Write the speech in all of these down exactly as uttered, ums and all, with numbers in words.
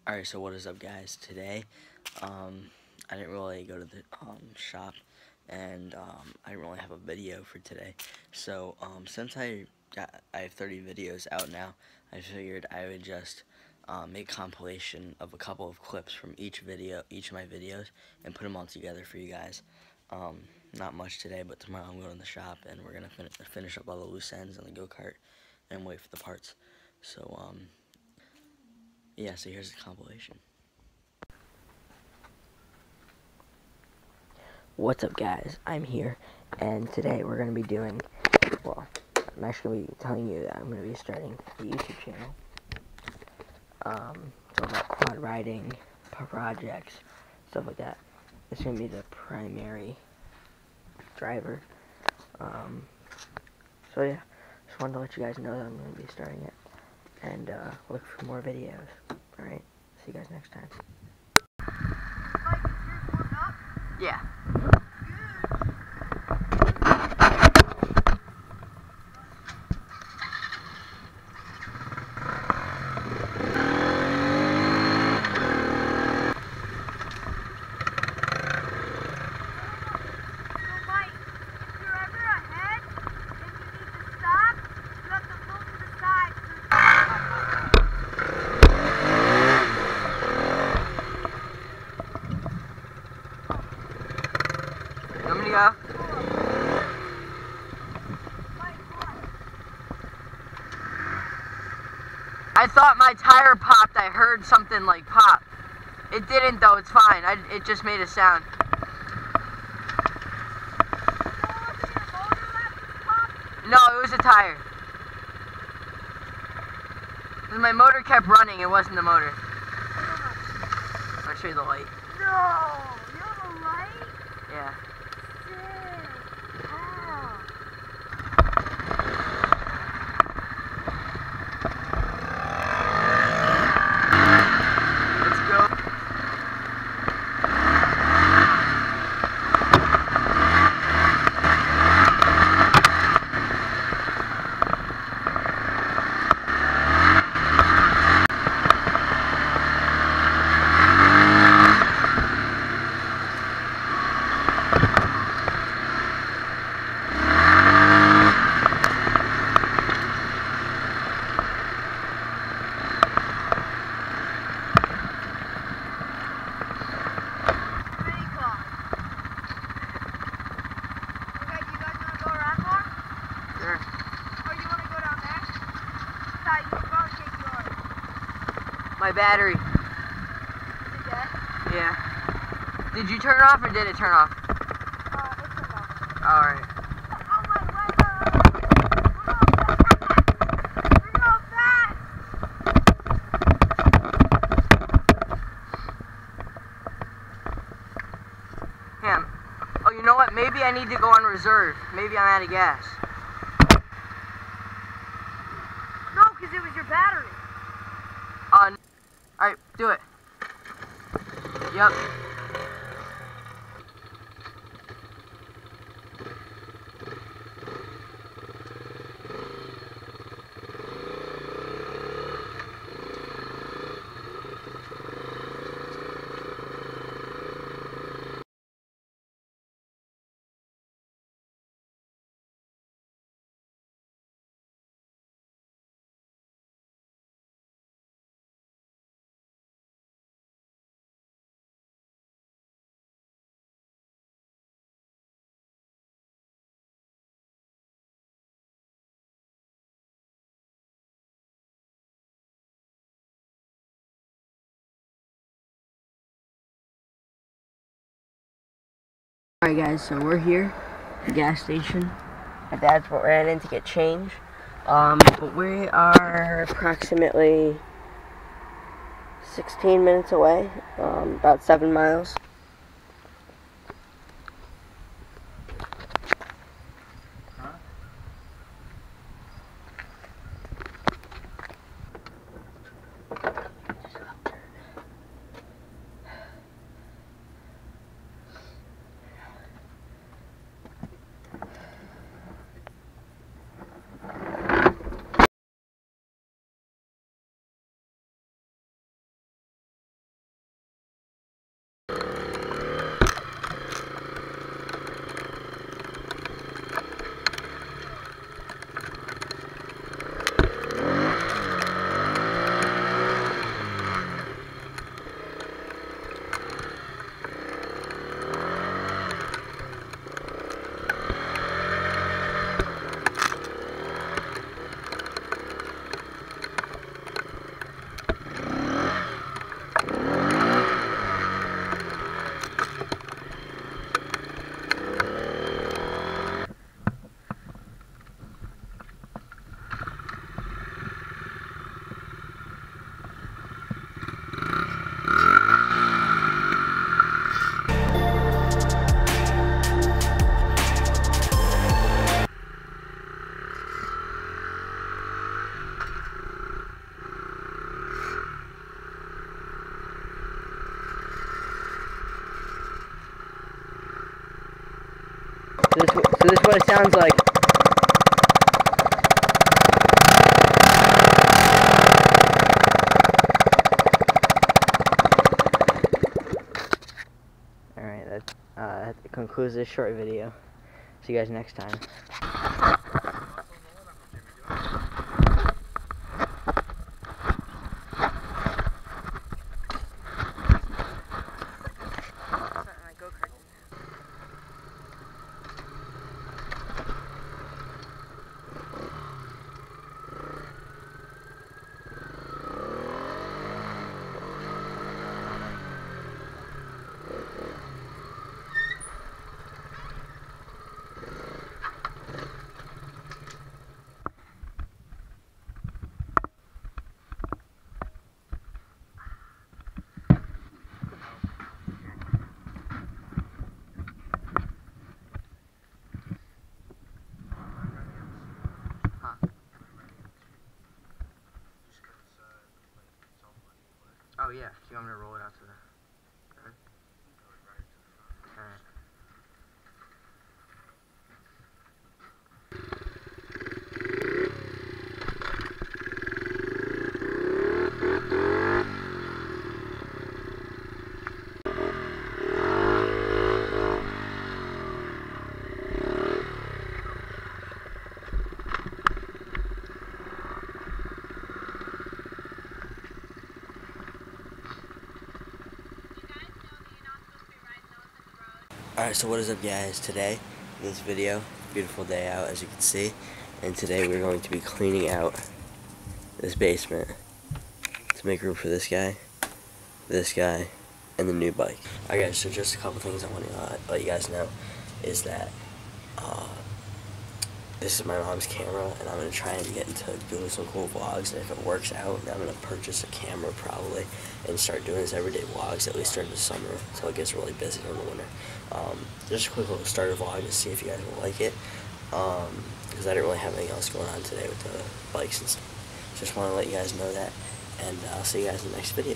Alright, so what is up, guys? Today, um, I didn't really go to the um, shop, and um, I didn't really have a video for today. So, um, since I got, I have thirty videos out now, I figured I would just um, make a compilation of a couple of clips from each video, each of my videos, and put them all together for you guys. Um, not much today, but tomorrow I'm going to the shop, and we're gonna fin finish up all the loose ends on the go-kart, and wait for the parts. So, um. Yeah, so here's the compilation. What's up, guys? I'm here, and today we're going to be doing, well, I'm actually going to be telling you that I'm going to be starting a YouTube channel. Um, it's all about quad riding, projects, stuff like that. It's going to be the primary driver. Um, so yeah, just wanted to let you guys know that I'm going to be starting it, and uh, look for more videos. Alright, see you guys next time. Yeah. You want me to go? I thought my tire popped. I heard something like pop. It didn't though, it's fine. I, it just made a sound. No, it was a tire. My motor kept running, it wasn't the motor. I'll show you the light. No! You have a light? Yeah. Sick. Wow. Let's go. My battery. Is it dead? Yeah. Did you turn it off or did it turn off? Uh, it turned off. Alright. Oh, wait, wait, wait. We're going fast! Ham. Oh, you know what? Maybe I need to go on reserve. Maybe I'm out of gas. No, because it was your battery. Uh, Alright, do it. Yep. Alright guys, so we're here at the gas station. My dad's ran in to get change. Um, but we are approximately sixteen minutes away, um, about seven miles. this, so this is what it sounds like. Alright, that, uh, that concludes this short video. See you guys next time. Oh yeah, do you want me to roll it out to the road? Alright. Alright, so what is up guys? Today, in this video, beautiful day out as you can see, and today we're going to be cleaning out this basement to make room for this guy, this guy, and the new bike. Alright guys, so just a couple things I want to uh, let you guys know is that uh, this is my mom's camera, and I'm going to try and get into doing some cool vlogs, and if it works out, then I'm going to purchase a camera probably, and start doing this everyday vlogs, at least during the summer, until it gets really busy in the winter. Um, just a quick little starter vlog to see if you guys will like it, um, because I didn't really have anything else going on today with the bikes and stuff. Just want to let you guys know that, and uh, I'll see you guys in the next video.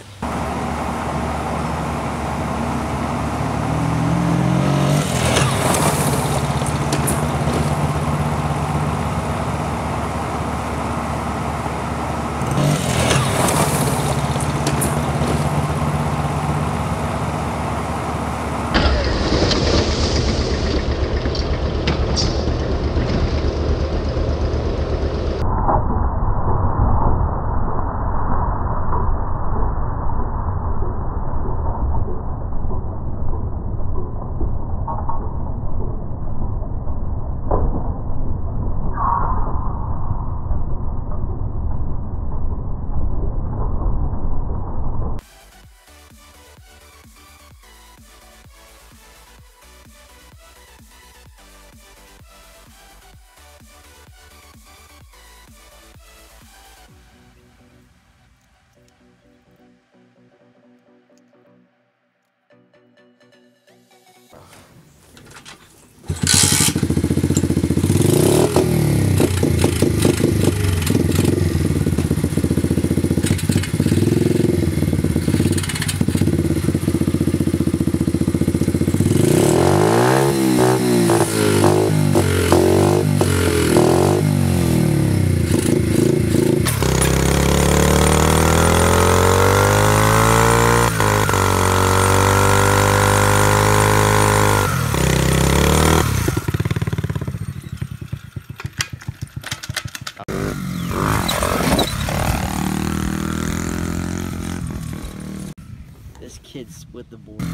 This kid split the board.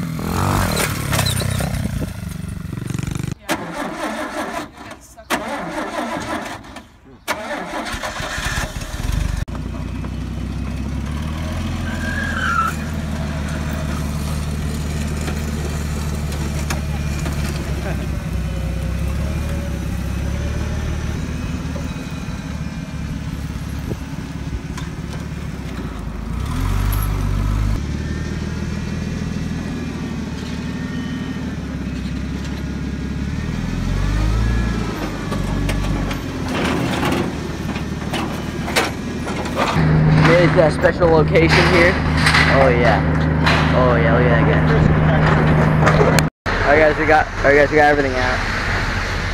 Is that special location here? Oh yeah. Oh yeah, look at that guy. Alright guys, we got alright guys, we got everything out.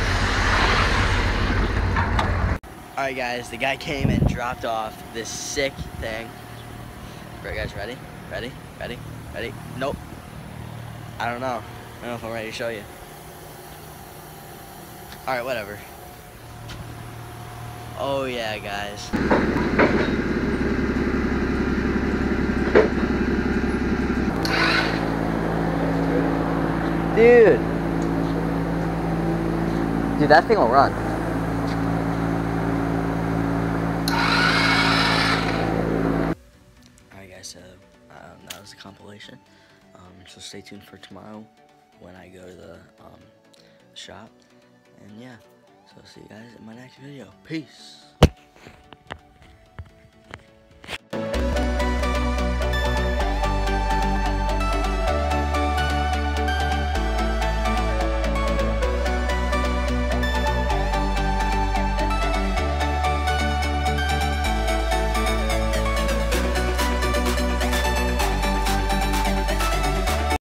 Alright guys, the guy came and dropped off this sick thing. Alright guys, ready? Ready? Ready? Ready? Nope. I don't know. I don't know if I'm ready to show you. Alright, whatever. Oh yeah, guys. Dude. Dude, that thing will run. Alright guys, so um, that was a compilation. Um, so stay tuned for tomorrow when I go to the um, shop. And yeah, so see you guys in my next video. Peace.